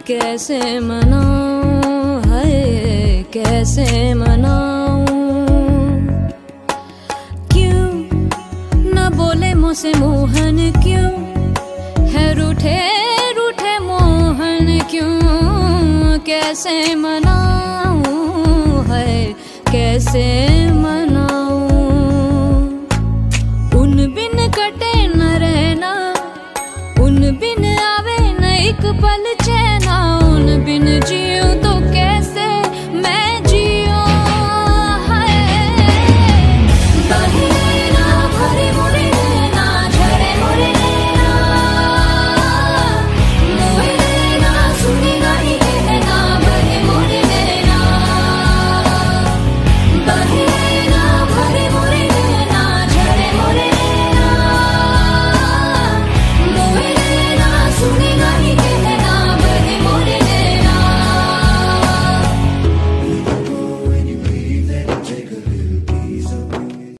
कैसे मनाऊं, है कैसे मनाऊं। क्यों न बोले मुझसे मोहन, क्यों है रूठे रूठे मोहन, क्यों कैसे मनाऊं, है कैसे मनाऊं। उन बिन कटे न रहना, उन बिन आवे न एक पल चैन,